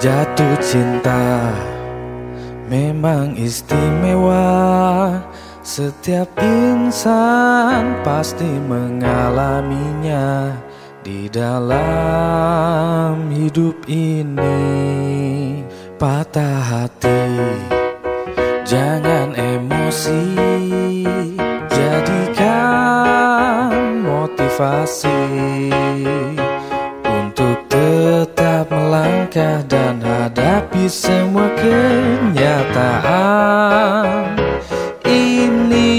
Jatuh cinta memang istimewa. Setiap insan pasti mengalaminya di dalam hidup ini. Patah hati, jangan emosi, jadikan motivasi untuk tetap melangkah dan hadapi semua kenyataan ini.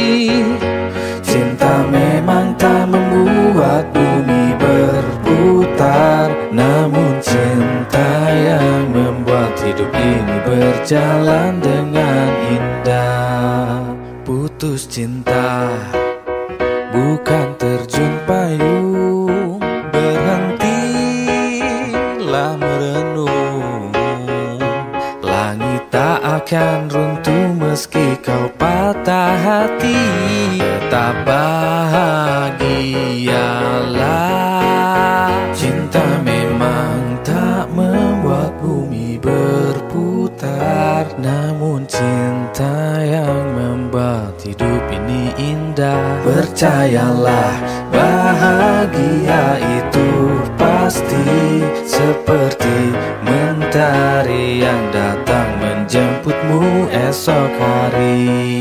Cinta memang tak membuat bumi berputar, namun cinta yang membuat hidup ini berjalan dengan indah. Putus cinta bukan terjun payung, berhentilah merenung. Langit tak akan runtuh meski kau patah hati. Tetap bahagialah. Cinta memang tak membuat bumi berputar, namun cinta yang membuat hidup ini indah. Percayalah, bahagia itu pasti seperti mentari yang datang menjemputmu esok hari.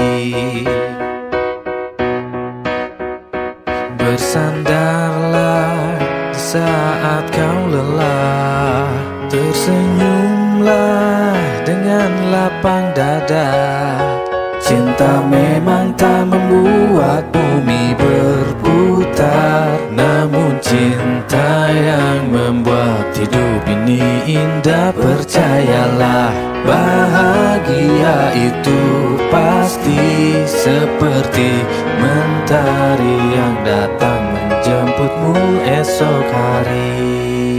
Bersandarlah di saat kau lelah, tersenyumlah dengan lapang dada. Cinta memang tak membuat bumi berputar, namun cinta yang membuat hidup ini indah. Percayalah, bahagia itu pasti seperti mentari yang datang menjemputmu esok hari.